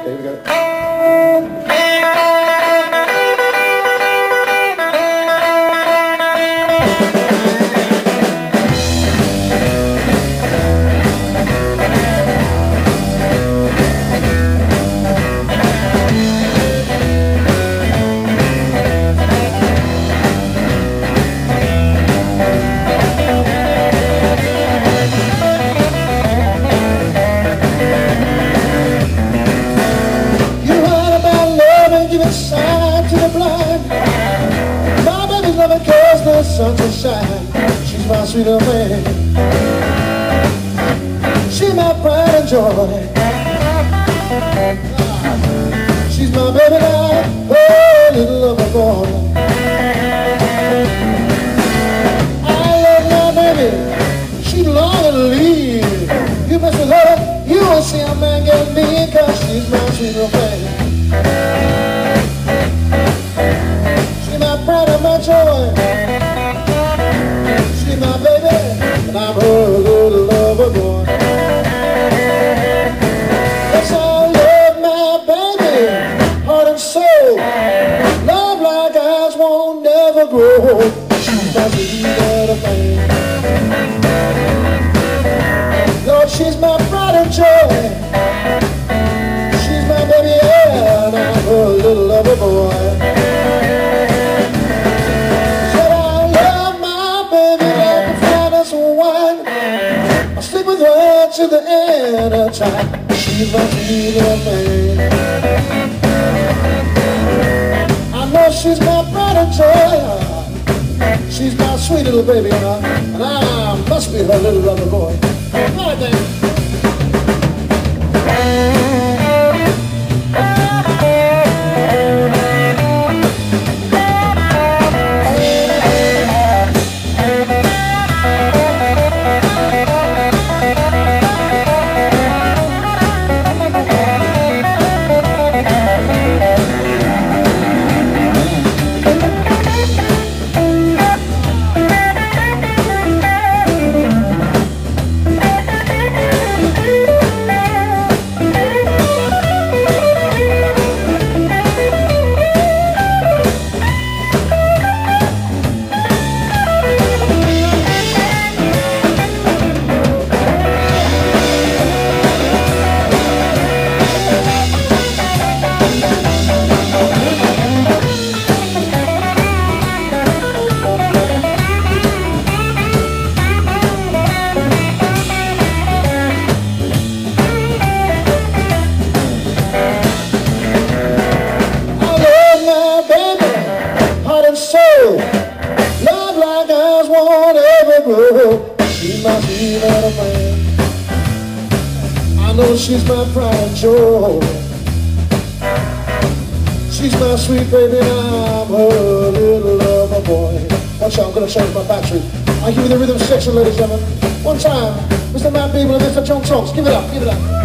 There we go. The sun to shine. She's my sweet little man. She's my pride and joy. She's my baby now, oh little lover boy. I love my baby. She long to leave. You must be love her. You will see a man get me, 'cause she's my sweet little man. She's my pride and my joy. My baby, and I'm her little lover boy. Yes, I love my baby, heart and soul. Love like ours won't never grow. She's my sweet little thing. Lord, she's my pride and joy. She's my baby, yeah, and I'm her little lover boy. To the end of time, she's my sweet little thing. I know she's my pride and joy. She's my sweet little baby, and I must be her little lover boy. All right, then. Love like ours won't ever grow. She's my sweet little man. I know she's my pride and joy. She's my sweet baby, and I'm her little lover boy. Watch out, I'm gonna change my battery. I give you the rhythm section, ladies and gentlemen. One time, Mr. Matt Beeble and Mr. John Tonks. Give it up, give it up.